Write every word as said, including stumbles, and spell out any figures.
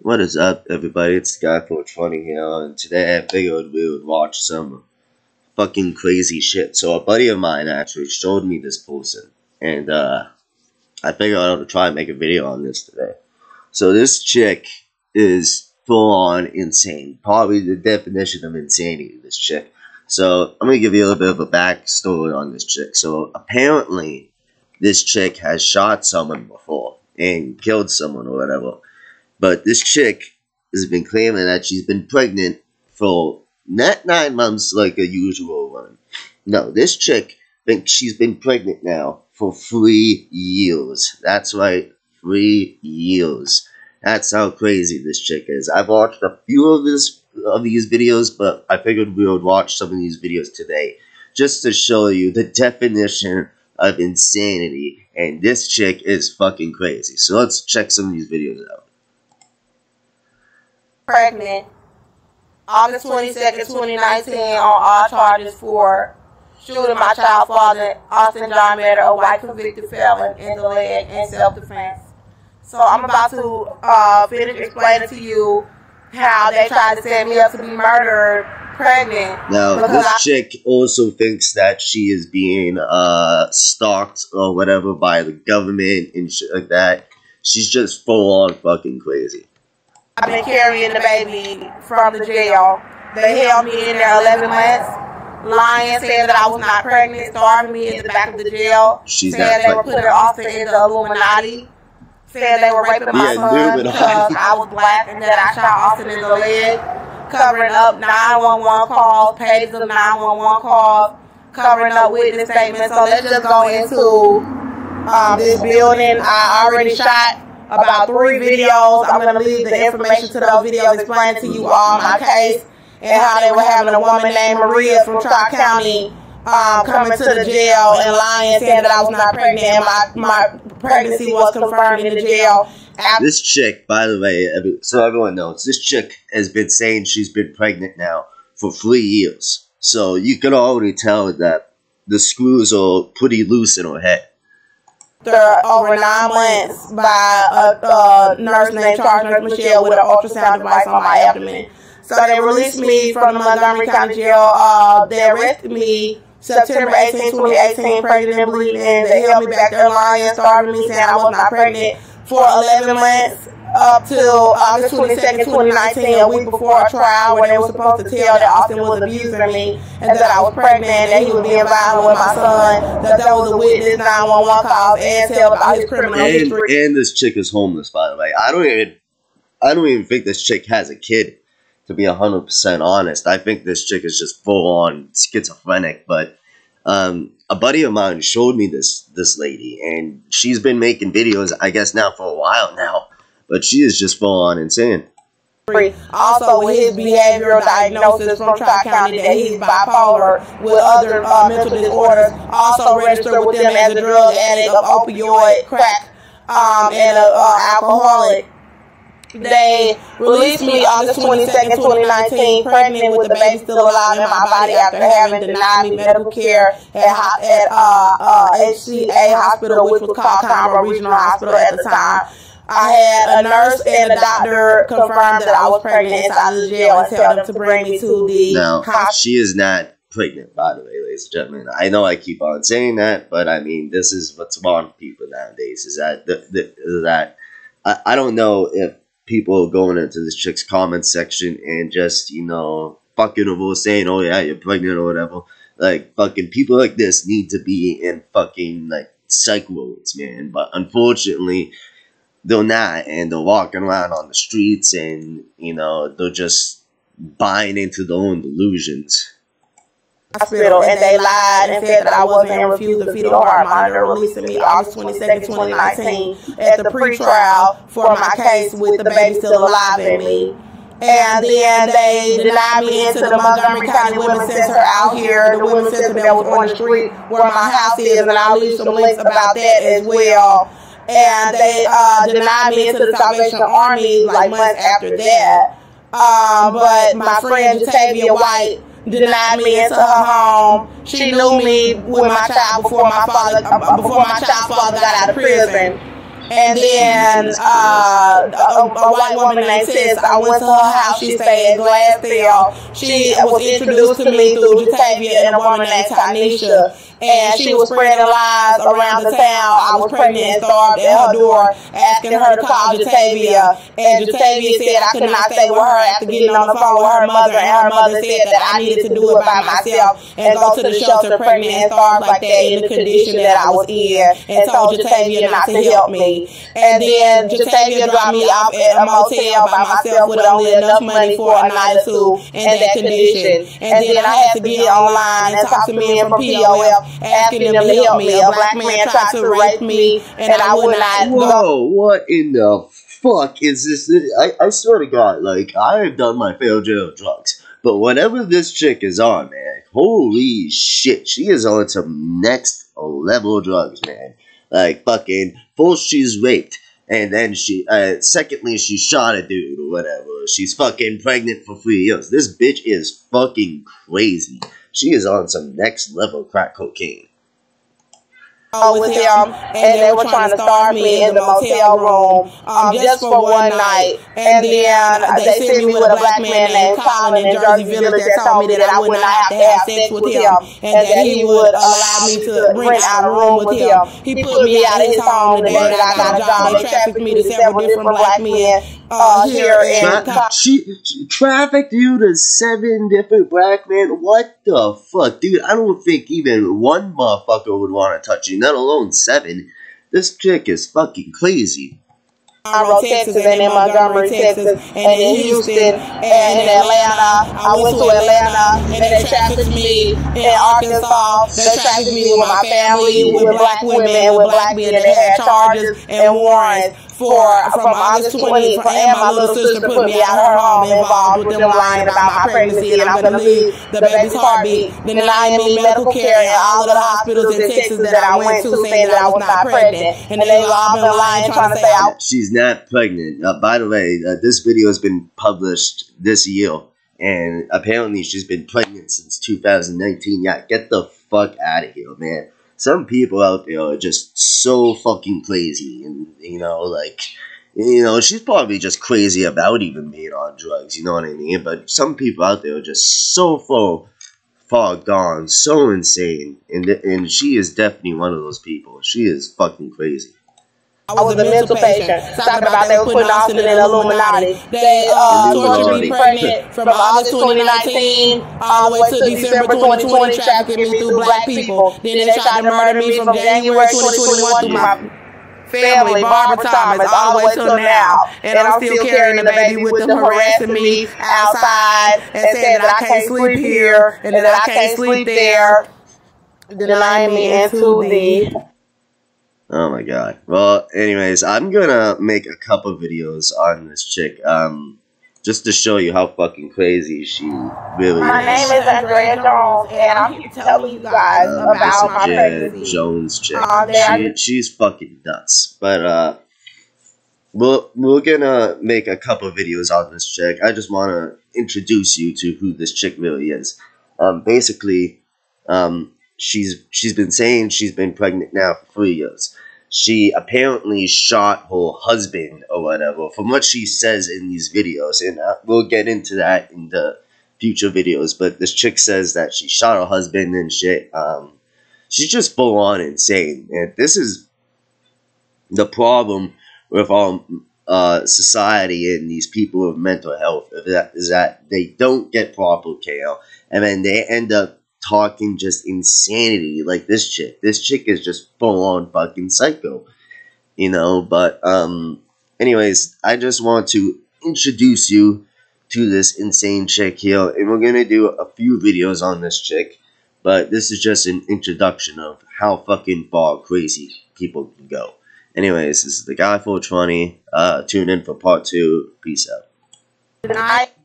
What is up, everybody? It's Guy four twenty here, and today I figured we would watch some fucking crazy shit. So a buddy of mine actually showed me this person, and uh, I figured I would try and make a video on this today. So this chick is full-on insane. Probably the definition of insanity, this chick. So I'm going to give you a little bit of a backstory on this chick. So apparently, this chick has shot someone before and killed someone or whatever. But this chick has been claiming that she's been pregnant for not nine months like a usual one. No, this chick thinks she's been pregnant now for three years. That's right, three years. That's how crazy this chick is. I've watched a few of this of these videos, but I figured we would watch some of these videos today just to show you the definition of insanity. And this chick is fucking crazy. So let's check some of these videos out. Pregnant August twenty-second, twenty nineteen on all charges for shooting my child father, Austin John Matter, a white convicted felon, in the leg in self-defense. So I'm about to uh, finish explaining to you how they tried to set me up to be murdered pregnant. Now, this I chick also thinks that she is being uh, stalked or whatever by the government and shit like that. She's just full on fucking crazy. I've been carrying the baby from the jail. They held me in there eleven months, lying, saying that I was not pregnant, starving me in the back of the jail, She's saying they were putting Austin in the Illuminati, saying they were raping my Yeah, son because I was black and that I shot Austin in the leg, covering up nine one one calls, pages of nine one one calls, covering up witness statements. So let's just go into um, this building. I already shot about three videos. I'm going to leave the information to those videos explaining to you all my case and how they were having a woman named Maria from Tri-County um, coming to the jail and lying, saying that I was not pregnant, and my, my pregnancy was confirmed in the jail. After This chick, by the way, every, so everyone knows, this chick has been saying she's been pregnant now for three years. So you can already tell that the screws are pretty loose in her head. over nine months by a, a nurse named Charles Nurse Michelle with an ultrasound device on my abdomen. So they released me from the Montgomery County Jail. Uh, they arrested me September eighteenth, twenty eighteen, pregnant and bleeding. They held me back there lying, starving me, saying I was not pregnant for eleven months up till August twenty-second, twenty nineteen, a week before a trial where they were supposed to tell that Austin was abusing me and that I was pregnant and that he was being violent with my son, that there was a witness nine one one calls and tell about his criminal And, history. and this chick is homeless, by the way. I don't even, I don't even think this chick has a kid, to be one hundred percent honest. I think this chick is just full-on schizophrenic, but um, a buddy of mine showed me this, this lady, and she's been making videos, I guess now for a while now, but she is just full-on insane. Also, with his behavioral diagnosis from Tri-County that he's bipolar with other uh, mental disorders, also registered with them as a drug addict, of opioid, crack, um, and an alcoholic. They released me August twenty-second, twenty nineteen, pregnant with the baby still alive in my body after having denied me medical care at, at uh, uh, H C A Hospital, which was called Conroe Regional Hospital at the time. I had a nurse and a doctor confirm that I was pregnant inside the jail and tell them to bring me to the Now, hospital. she is not pregnant, by the way, ladies and gentlemen. I know I keep on saying that, but I mean, this is what's wrong with people nowadays, is that, the, the, that I, I don't know if people are going into this chick's comment section and just, you know, fucking over saying, oh yeah, you're pregnant or whatever. Like, fucking people like this need to be in fucking, like, psych wards, man. But unfortunately, they're not, and they're walking around on the streets, and, you know, they're just buying into their own delusions. Hospital, and they lied and said that I wasn't and refused the fetal heart monitor, releasing me August twenty-second, twenty nineteen at the pre-trial for my case with the baby still alive in me. And then they denied me into the Montgomery County Women's Center out here, the women's center that was on the street where my house is, and I'll leave some links about that as well. And they uh, denied me into the Salvation Army like months after that. Um, but my friend Jatavia White denied me into her home. She knew me with my child before my father, uh, before my child father got out of prison. And then uh, a, a white woman named Sis, I went to her house. She stayed in Glassdale. She was introduced to me through Jatavia and a woman named Tanisha. And she was spreading lies around the town. I was pregnant and starved at her door, asking her to call Jatavia. And Jatavia said I could not stay with her after getting on the phone with her mother. And her mother said that I needed to do it by myself and go to the shelter pregnant and starved like that in the condition that I was in. And told Jatavia not to help me. And then Jatavia dropped me off at a motel by myself with only enough money for a night or two in that condition. And then I had to get online and talk to men from P O F, asking them to help me. A black man tried to rape me, and I would not go. Whoa, what in the fuck is this? I, I swear to God, like, I have done my fair share of drugs, but whatever this chick is on, man, holy shit, she is on some next level drugs, man. Like, fucking, first she's raped, and then she, uh, secondly, she shot a dude or whatever. She's fucking pregnant for three years. This bitch is fucking crazy. She is on some next level crack cocaine. Oh, with them, and they were trying to starve me in the motel room um, just for one night. And then they sent me with a black man named Colin in Jersey Village that told me that I would not have to have sex with him and that he would allow me to rent out a room with him. He put me out of his home the day that I got a job. They trafficked me to several different black men uh, here in Tra she, she trafficked you to seven different black men? What the fuck? Dude, I don't think even one motherfucker would want to touch you. Not alone seven. This chick is fucking crazy. Monroe, Texas, and in Montgomery, Texas, and in Houston, and in Atlanta. I went to Atlanta, and they trafficked me in Arkansas. They trafficked me with my family, with black women, with black men that had charges and warrants for from August twentieth. And my little sister put me out her home involved with them lying about my pregnancy, and I'm going to leave the baby's heartbeat, denying me medical care in all of the hospitals in Texas that I went to, saying that I was not pregnant, and they all been lying, trying to say I was. She's not pregnant. Uh, by the way, uh, this video has been published this year, and apparently she's been pregnant since two thousand nineteen. Yeah, get the fuck out of here, man. Some people out there are just so fucking crazy, and, you know, like, you know, she's probably just crazy about even being on drugs, you know what I mean? But some people out there are just so far, far gone, so insane, and, and she is definitely one of those people. She is fucking crazy. I was a mental patient. Talking about they were putting Austin in the Illuminati. They uh, tortured me pregnant from August twenty nineteen all the way to December twenty twenty, trafficking me through black people. Then they tried to murder me from January twenty twenty-one through my family, Barbara Thomas, all the way till now. And I'm still carrying the baby with them harassing me outside and saying that I can't sleep here and that I can't sleep there, denying me into the... Oh my god. Well, anyways, I'm gonna make a couple videos on this chick, um, just to show you how fucking crazy she really my is. My name is Andrea Jones, and I'm here telling you guys uh, about my pregnancy. Jones chick. Uh, she, she's fucking nuts. But, uh, we're, we're gonna make a couple videos on this chick. I just wanna introduce you to who this chick really is. Um, basically, um... She's she's been saying she's been pregnant now for three years. She apparently shot her husband or whatever, from what she says in these videos, and uh, we'll get into that in the future videos. But this chick says that she shot her husband and shit. Um, she's just full on insane, and this is the problem with our uh, society and these people with mental health. Is that, is that they don't get proper care, and then they end up talking just insanity like this chick. This chick is just full on fucking psycho, you know. But um anyways, I just want to introduce you to this insane chick here, and we're gonna do a few videos on this chick, but this is just an introduction of how fucking far crazy people can go. Anyways, this is the guy four twenty. Uh tune in for part two. Peace out. Good night.